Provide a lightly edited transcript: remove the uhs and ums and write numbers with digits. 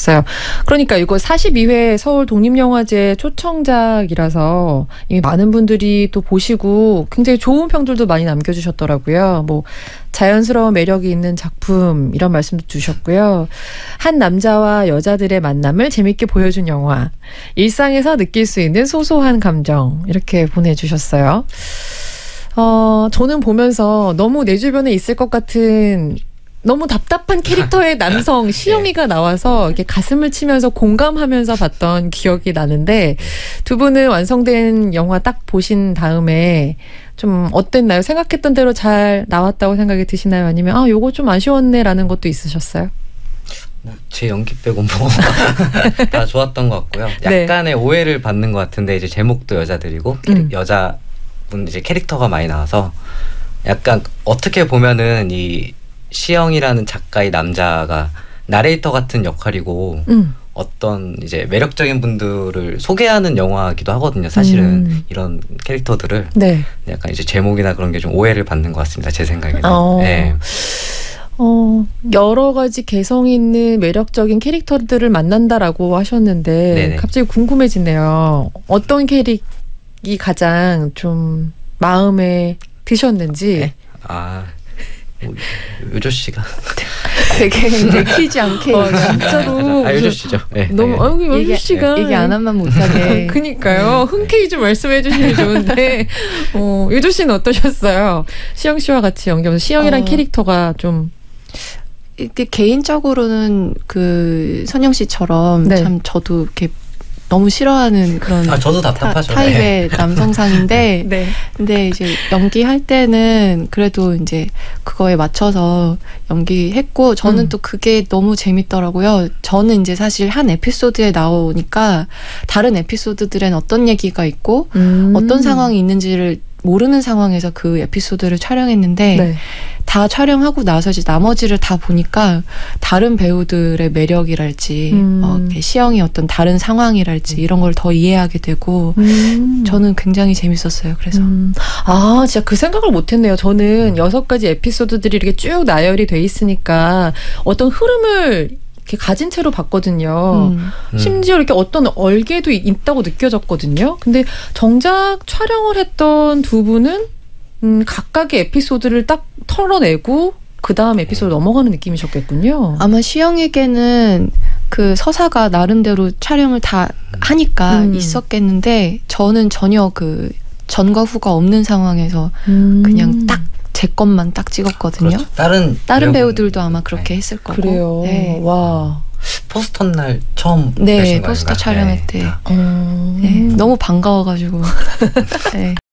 주셨어요. 그러니까 이거 42회 서울 독립영화제 초청작이라서 많은 분들이 또 보시고 굉장히 좋은 평들도 많이 남겨주셨더라고요. 뭐 자연스러운 매력이 있는 작품 이런 말씀도 주셨고요. 한 남자와 여자들의 만남을 재밌게 보여준 영화. 일상에서 느낄 수 있는 소소한 감정 이렇게 보내주셨어요. 저는 보면서 너무 내 주변에 있을 것 같은 너무 답답한 캐릭터의 남성 시영이가 나와서 이렇게 가슴을 치면서 공감하면서 봤던 기억이 나는데 두 분은 완성된 영화 딱 보신 다음에 좀 어땠나요? 생각했던 대로 잘 나왔다고 생각이 드시나요? 아니면 요거 좀 아쉬웠네라는 것도 있으셨어요? 제 연기 빼고 뭐 다 좋았던 것 같고요. 약간의 오해를 받는 것 같은데 이제 제목도 여자들이고 여자분 이제 캐릭터가 많이 나와서 약간 어떻게 보면은 이 시영이라는 작가의 남자가 나레이터 같은 역할이고 어떤 이제 매력적인 분들을 소개하는 영화이기도 하거든요. 사실은 이런 캐릭터들을 약간 이제 제목이나 그런 게 좀 오해를 받는 것 같습니다. 제 생각에는. 네. 여러 가지 개성 있는 매력적인 캐릭터들을 만난다라고 하셨는데 네네. 갑자기 궁금해지네요. 어떤 캐릭이 가장 좀 마음에 드셨는지. 네? 요조 씨가 되게 내키지 않게 진짜로 요조 씨죠. 네, 너무 요조 씨가 얘기 안 하면 못하게. 그니까요. 흔쾌히 좀 말씀해 주시면 좋은데 요조 씨는 어떠셨어요? 시영 씨와 같이 연기하면서 시영이란 캐릭터가 좀 이렇게 개인적으로는 그 선영 씨처럼 참 저도 이렇게 너무 싫어하는 그런 저도 답답하죠. 타입의 남성상인데 근데 이제 연기할 때는 그래도 이제 그거에 맞춰서 연기했고 저는 또 그게 너무 재밌더라고요. 저는 이제 사실 한 에피소드에 나오니까 다른 에피소드들엔 어떤 얘기가 있고 어떤 상황이 있는지를 모르는 상황에서 그 에피소드를 촬영했는데 다 촬영하고 나서 이제 나머지를 다 보니까 다른 배우들의 매력이랄지 시영이 어떤 다른 상황이랄지 이런 걸 더 이해하게 되고 저는 굉장히 재밌었어요. 그래서 진짜 그 생각을 못했네요. 저는 6가지 에피소드들이 이렇게 쭉 나열이 돼 있으니까 어떤 흐름을 이렇게 가진 채로 봤거든요. 심지어 이렇게 어떤 얼개도 있다고 느껴졌거든요. 근데 정작 촬영을 했던 두 분은 각각의 에피소드를 딱 털어내고 그 다음 에피소드 넘어가는 느낌이셨겠군요. 아마 시영에게는 그 서사가 나름대로 촬영을 다 하니까 있었겠는데 저는 전혀 그 전과 후가 없는 상황에서 그냥 딱 제 것만 딱 찍었거든요. 그렇죠. 다른 배우들도 아마 그렇게 했을 거고. 그래요. 네. 와. 포스터 날 처음 포스터 촬영할 때 너무 반가워가지고.